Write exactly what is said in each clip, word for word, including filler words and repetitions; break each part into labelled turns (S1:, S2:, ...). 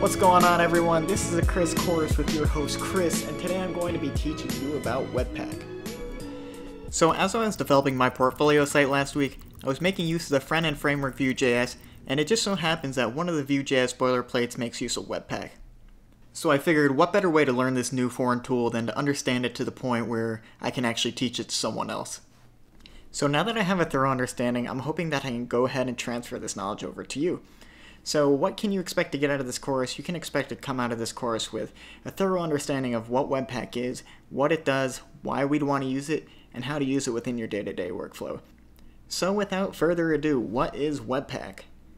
S1: What's going on, everyone? This is a Chris course with your host Chris, and today I'm going to be teaching you about Webpack. So as I was developing my portfolio site last week, I was making use of the front-end framework Vue.js, and it just so happens that one of the Vue.js boilerplates makes use of Webpack. So I figured, what better way to learn this new foreign tool than to understand it to the point where I can actually teach it to someone else. So now that I have a thorough understanding, I'm hoping that I can go ahead and transfer this knowledge over to you. So what can you expect to get out of this course? You can expect to come out of this course with a thorough understanding of what Webpack is, what it does, why we'd want to use it, and how to use it within your day-to-day workflow. So without further ado, what is Webpack?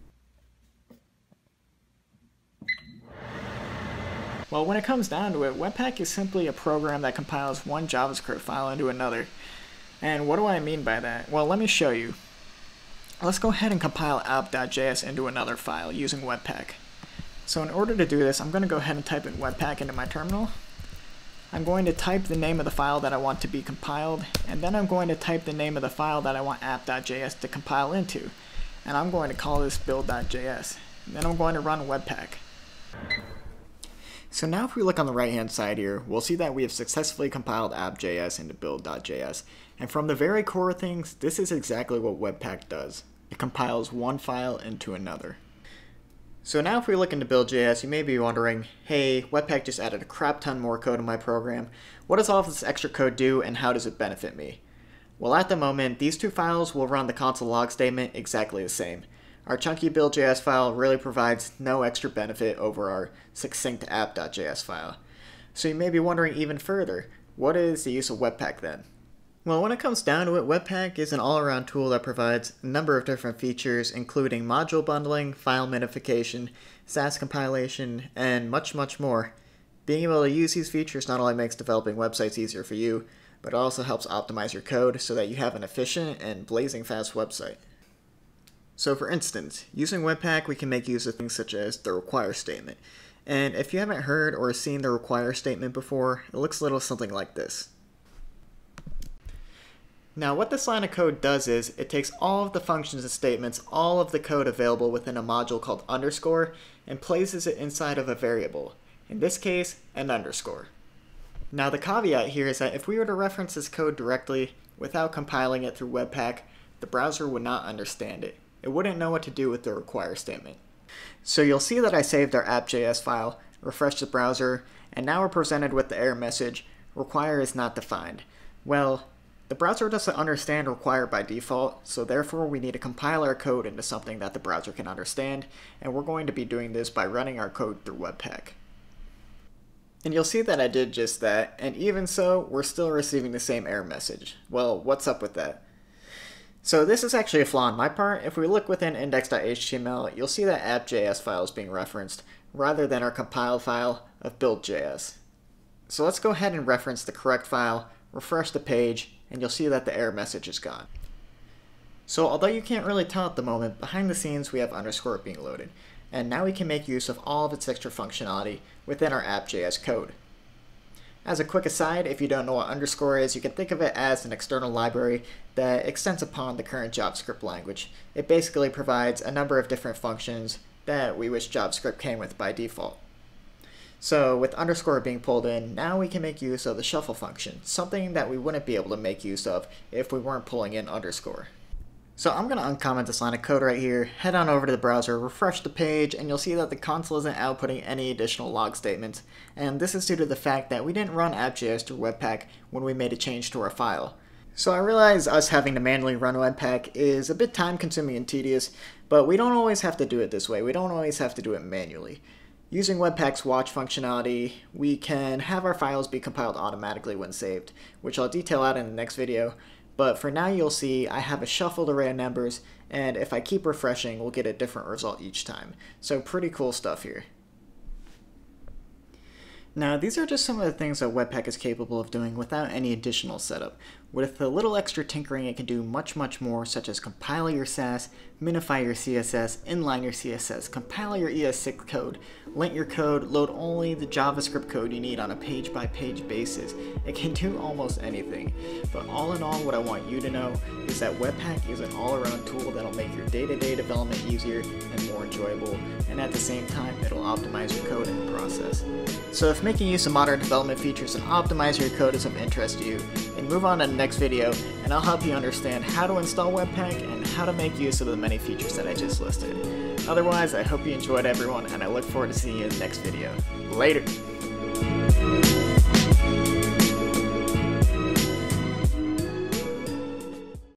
S1: Well, when it comes down to it, Webpack is simply a program that compiles one JavaScript file into another. And what do I mean by that? Well, let me show you. Let's go ahead and compile app.js into another file using Webpack. So in order to do this, I'm going to go ahead and type in Webpack into my terminal. I'm going to type the name of the file that I want to be compiled, and then I'm going to type the name of the file that I want app.js to compile into. And I'm going to call this build.js. And then I'm going to run Webpack. So now if we look on the right hand side here, we'll see that we have successfully compiled app.js into build.js. And from the very core of things, this is exactly what Webpack does. It compiles one file into another. So now if we look into build.js, you may be wondering, hey, Webpack just added a crap ton more code in my program. What does all of this extra code do, and how does it benefit me? Well, at the moment, these two files will run the console log statement exactly the same. Our chunky build.js file really provides no extra benefit over our succinct app.js file. So you may be wondering even further, what is the use of Webpack then? Well, when it comes down to it, Webpack is an all-around tool that provides a number of different features, including module bundling, file minification, Sass compilation, and much, much more. Being able to use these features not only makes developing websites easier for you, but it also helps optimize your code so that you have an efficient and blazing fast website. So for instance, using Webpack, we can make use of things such as the require statement. And if you haven't heard or seen the require statement before, it looks a little something like this. Now what this line of code does is, it takes all of the functions and statements, all of the code available within a module called underscore, and places it inside of a variable. In this case, an underscore. Now the caveat here is that if we were to reference this code directly, without compiling it through Webpack, the browser would not understand it. It wouldn't know what to do with the require statement. So you'll see that I saved our app.js file, refreshed the browser, and now we're presented with the error message, require is not defined. Well, the browser doesn't understand require by default, so therefore we need to compile our code into something that the browser can understand, and we're going to be doing this by running our code through Webpack. And you'll see that I did just that, and even so, we're still receiving the same error message. Well, what's up with that? So this is actually a flaw on my part. If we look within index.html, you'll see that app.js file is being referenced, rather than our compiled file of build.js. So let's go ahead and reference the correct file, refresh the page, and you'll see that the error message is gone. So although you can't really tell at the moment, behind the scenes we have underscore being loaded, and now we can make use of all of its extra functionality within our app.js code. As a quick aside, if you don't know what underscore is, you can think of it as an external library that extends upon the current JavaScript language. It basically provides a number of different functions that we wish JavaScript came with by default. So with underscore being pulled in, now we can make use of the shuffle function, something that we wouldn't be able to make use of if we weren't pulling in underscore. So I'm going to uncomment this line of code right here, head on over to the browser, refresh the page, and you'll see that the console isn't outputting any additional log statements. And this is due to the fact that we didn't run app.js through Webpack when we made a change to our file. So I realize us having to manually run Webpack is a bit time consuming and tedious, but we don't always have to do it this way. We don't always have to do it manually. Using Webpack's watch functionality, we can have our files be compiled automatically when saved, which I'll detail out in the next video. But for now you'll see I have a shuffled array of numbers, and if I keep refreshing, we'll get a different result each time. So pretty cool stuff here. Now, these are just some of the things that Webpack is capable of doing without any additional setup. With a little extra tinkering, it can do much, much more, such as compile your Sass, minify your C S S, inline your C S S, compile your E S six code, lint your code, load only the JavaScript code you need on a page-by-page basis. It can do almost anything. But all in all, what I want you to know is that Webpack is an all-around tool that'll make your day-to-day development easier and more enjoyable, and at the same time, it'll optimize your code in the process. So if making use of modern development features and optimize your code is of interest to you, then move on to the next video, and I'll help you understand how to install Webpack and how to make use of the many features that I just listed. Otherwise, I hope you enjoyed, everyone, and I look forward to seeing you in the next video. Later!